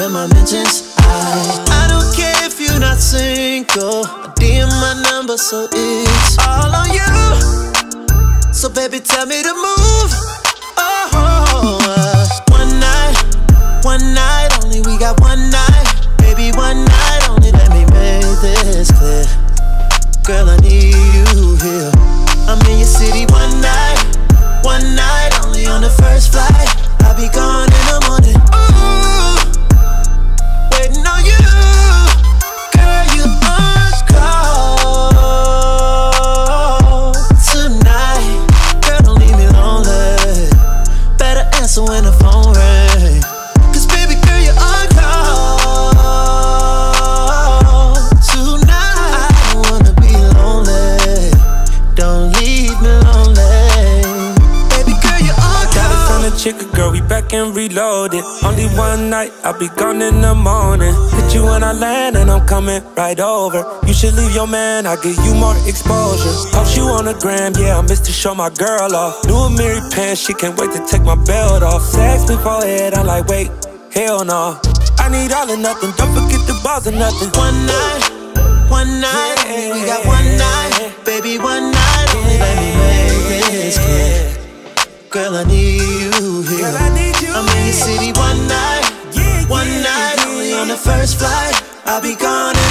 in my mentions. I don't care if you're not single. DM my number, so it's all on you. So baby, tell me to move. One night only, we got one night. Baby, one night only, let me make this clear. Girl, I need you here. I'm in your city one night only on the first flight. I'll be gone in the morning. Ooh, waiting on you. Girl, you on call tonight. Girl, don't leave me lonely. Better answer when the phone rings. Cause baby girl, you on call tonight. I don't wanna be lonely. Don't leave me lonely. Baby girl, you on call. Got it from the chick, girl, we back and reloaded. Only one night, I'll be gone in the morning. Hit you when I land and I'm coming right over. You should leave your man, I'll give you more exposure. Post you on the gram, yeah, I miss to show my girl off. New Amiri pants, she can't wait to take my belt off. Sex before head, I'm like, wait, hell no. I need all or nothing, don't forget the balls or nothing. One night, yeah, we got one night. Baby, one night, only let me make this clear. Girl, I need you here. Girl, I need you I'm in your city one night only on the first flight. I'll be gone.